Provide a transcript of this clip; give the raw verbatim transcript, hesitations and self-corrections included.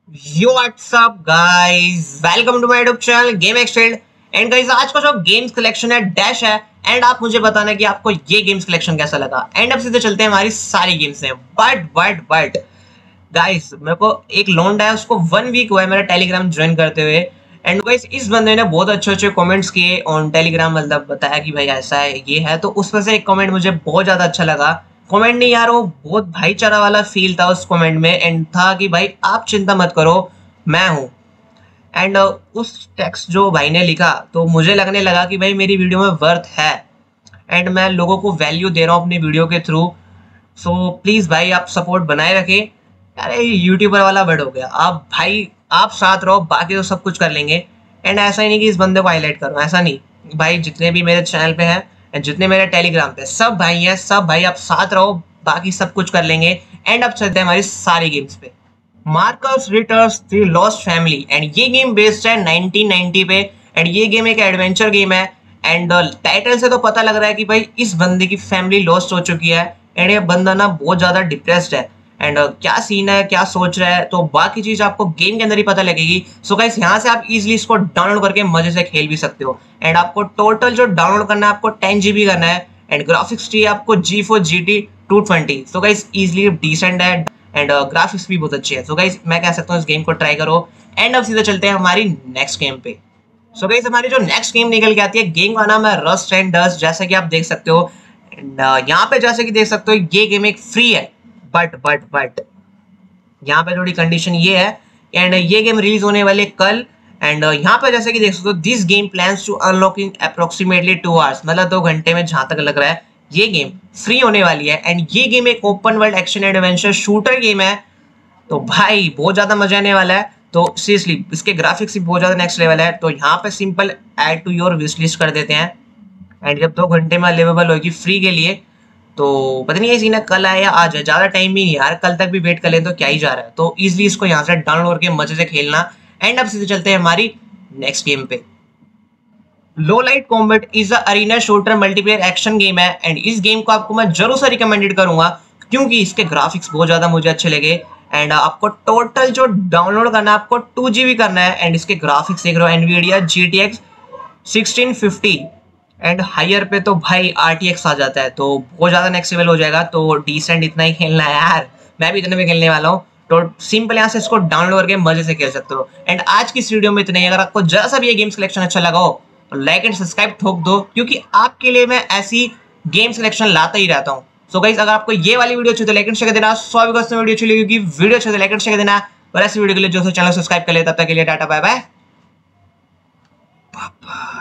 Yo what's up guys, welcome to my YouTube channel game Xfield. And guys, आज का जो games collection है dash है। एंड आप मुझे बताना कि आपको ये गेम्स कलेक्शन कैसा लगा। एंड अब सीधे चलते हैं हमारी सारी गेम्स में। बट बट बट गाइस, मेरे को एक लोंडा है, उसको वन वीक हुआ है मेरा टेलीग्राम ज्वाइन करते हुए। एंड गाइस, इस बंदे ने बहुत अच्छे अच्छे कमेंट्स किए ऑन टेलीग्राम, मतलब बताया कि भाई ऐसा है ये है। तो उसमें से एक कमेंट मुझे बहुत ज्यादा अच्छा लगा। कमेंट नहीं यार, वो बहुत भाईचारा वाला फील था उस कमेंट में। एंड था कि भाई आप चिंता मत करो, मैं हूँ। एंड uh, उस टेक्स्ट जो भाई ने लिखा, तो मुझे लगने लगा कि भाई मेरी वीडियो में वर्थ है। एंड मैं लोगों को वैल्यू दे रहा हूँ अपनी वीडियो के थ्रू। सो प्लीज भाई, आप सपोर्ट बनाए रखें। अरे यूट्यूबर वाला वर्ड हो गया। आप भाई, आप साथ रहो, बाकी तो सब कुछ कर लेंगे। एंड ऐसा ही नहीं कि इस बंदे को हाईलाइट करो, ऐसा नहीं भाई। जितने भी मेरे चैनल पे हैं एंड जितने मेरे टेलीग्राम पे सब भाई हैं, सब भाई आप साथ रहो, बाकी सब कुछ कर लेंगे। एंड अब चलते हैं हमारी सारी गेम्स पे। Marcus returns the lost family. And ये गेम बेस्ड है नाइनटीन नाइंटी पे। एंड ये गेम एक एडवेंचर गेम है। एंड टाइटल से तो पता लग रहा है कि भाई इस बंदे की फैमिली लॉस्ट हो चुकी है। एंड ये बंदा ना बहुत ज्यादा डिप्रेस्ड है। एंड uh, क्या सीन है, क्या सोच रहा है, तो बाकी चीज आपको गेम के अंदर ही पता लगेगी। सो गाइस, यहाँ से आप इजीली इसको डाउनलोड करके मजे से खेल भी सकते हो। एंड आपको टोटल जो डाउनलोड करना है, आपको टेन जीबी करना है। एंड ग्राफिक्स चाहिए आपको GeForce G T two twenty. So guys, easily decent है। एंड ग्राफिक्स भी बहुत अच्छी है। सो गाइस, मैं कह सकता हूँ इस गेम को ट्राई करो। एंड अब सीधे चलते हैं हमारी नेक्स्ट गेम पे। सो गाइस, हमारी जो नेक्स्ट गेम निकल के आती है, गेम का नाम है रस्ट एंड डस्ट, जैसा कि आप देख सकते हो। एंड uh, यहाँ पे जैसे कि देख सकते हो, ये गेम एक फ्री है। बट बट बट यहाँ पे थोड़ी कंडीशन ये है। एंड ये गेम रिलीज होने वाले कल। एंड यहाँ पे जैसे कि देख सकते हो, this game plans to unlock in approximately two hours, मतलब दो घंटे में जहां तक लग रहा है ये गेम फ्री होने वाली है। एंड ये गेम एक open world action adventure shooter game है। तो भाई बहुत ज्यादा मजा आने वाला है। तो सीरियसली इसके ग्राफिक्स भी बहुत ज्यादा नेक्स्ट लेवल है। तो यहाँ पे simple add to your wish list कर देते हैं। एंड जब दो घंटे में अवेलेबल होगी फ्री के लिए, तो पता नहीं ये सीन है कल आए या आज है, ज्यादा टाइम भी नहीं यार, कल तक भी वेट कर लें तो क्या ही जा रहा है। तो इजिली इसको यहाँ से डाउनलोड करके मजे से खेलना। एंड अब सीधे चलते हैं हमारी नेक्स्ट गेम पे। Low light combat is a arena shooter multiplayer action game है। एंड इस गेम को आपको मैं जरूर से रिकमेंडेड करूंगा, क्योंकि इसके ग्राफिक्स बहुत ज्यादा मुझे अच्छे लगे। एंड आपको टोटल जो डाउनलोड करना है, आपको टू जीबी करना है। एंड इसके ग्राफिक्स देख रहे हो, Nvidia G T X sixteen fifty. And higher पे तो भाई आर टी एक्स आ जाता है, तो बहुत ज्यादा नेक्स्ट लेवल हो जाएगा। तो डिसेंट इतना ही खेलना है यार, मैं भी इतने में खेलने वाला हूँ। तो सिंपल यहाँ से इसको डाउनलोड करके मजे से खेल सकते हो। एंड आज की इस वीडियो में इतना ही। अगर आपको जरा सा भी ये गेम सिलेक्शन अच्छा लगा हो तो लाइक एंड सब्सक्राइब ठोक दो, क्योंकि आपके लिए मैं ऐसी गेम सिलेक्शन लाता ही रहता हूँ। सो गाइस, अगर आपको ये वाली वीडियो अच्छी तो लाइक एंड शेयर कर देना। सौ वीडियो अच्छी लगेगी, वीडियो अच्छी तो लाइक एंड शेयर कर देना। और ऐसी वीडियो के लिए जो चैनल सब्सक्राइब कर ले, तब तक के लिए टाटा बाय बाय।